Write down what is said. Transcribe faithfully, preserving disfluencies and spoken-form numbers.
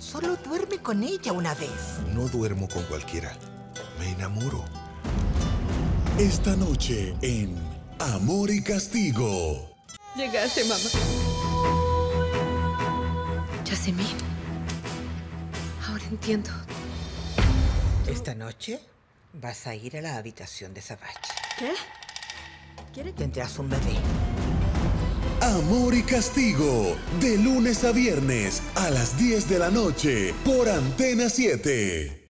Solo duerme con ella una vez. No duermo con cualquiera. Me enamoro. Esta noche en Amor y Castigo. Llegaste, mamá. Yasemin. Ahora entiendo. Esta noche vas a ir a la habitación de Savage. ¿Qué? ¿Quiere que...? Tendrás un bebé. Amor y Castigo, de lunes a viernes a las diez de la noche por Antena siete.